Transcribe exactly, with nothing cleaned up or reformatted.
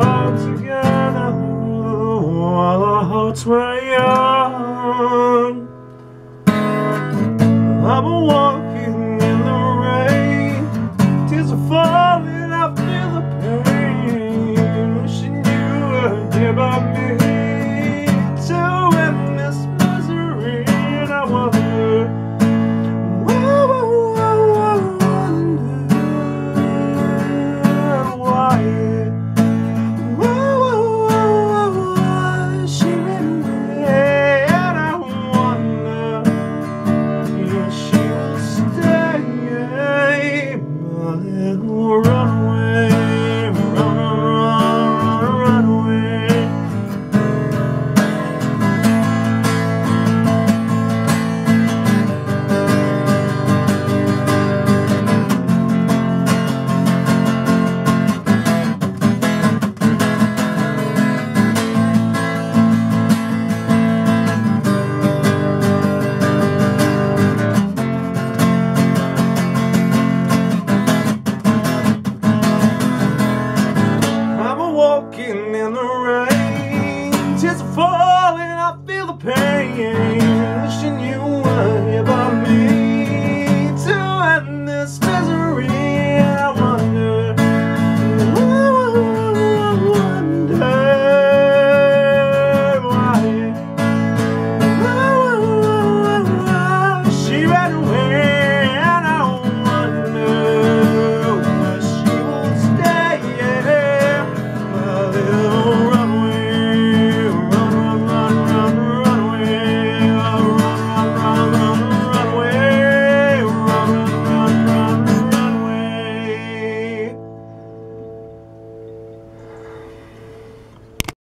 all together while our hearts were young. I'm walking in the rain, tears are falling, I feel the pain, wishing you were here by me to end this misery. And I wonder, whoa, whoa, whoa, I wonder why, whoa, whoa, whoa, why she ran away. And I wonder if she will stay, my little runaway, run, run, run away. I'm walking